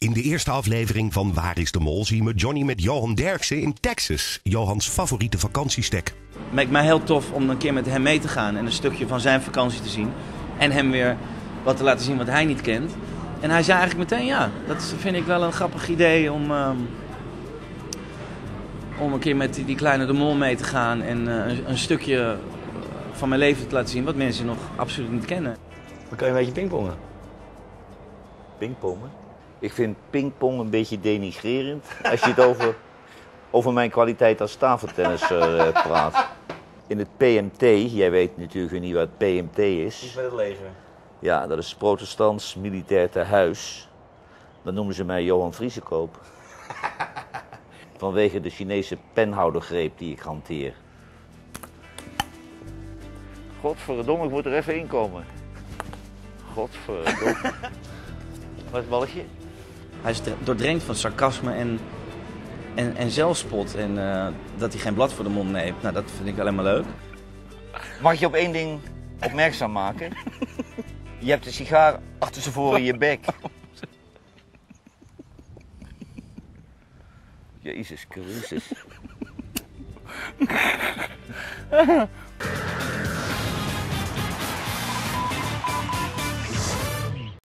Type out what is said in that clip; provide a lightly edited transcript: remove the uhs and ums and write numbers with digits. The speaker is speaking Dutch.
In de eerste aflevering van Waar is de Mol zien we Johnny met Johan Derksen in Texas. Johans favoriete vakantiestek. Het lijkt mij heel tof om een keer met hem mee te gaan en een stukje van zijn vakantie te zien. En hem weer wat te laten zien wat hij niet kent. En hij zei eigenlijk meteen, ja, dat vind ik wel een grappig idee om een keer met die kleine de Mol mee te gaan. En een stukje van mijn leven te laten zien wat mensen nog absoluut niet kennen. Dan kan je een beetje pingpongen. Pingpongen? Ik vind pingpong een beetje denigrerend als je het over mijn kwaliteit als tafeltennisser praat. In het PMT, jij weet natuurlijk niet wat PMT is. Iets met het leger. Ja, dat is Protestants Militair Tehuis. Dan noemen ze mij Johan Friesekoop. Vanwege de Chinese penhoudergreep die ik hanteer. Godverdomme, ik moet er even in komen. Godverdomme. Wat is het balletje? Hij is doordrenkt van sarcasme en zelfspot. En dat hij geen blad voor de mond neemt, nou, dat vind ik alleen maar leuk. Mag ik je op één ding opmerkzaam maken? Je hebt de sigaar achter ze voor in je bek. Jezus Christus.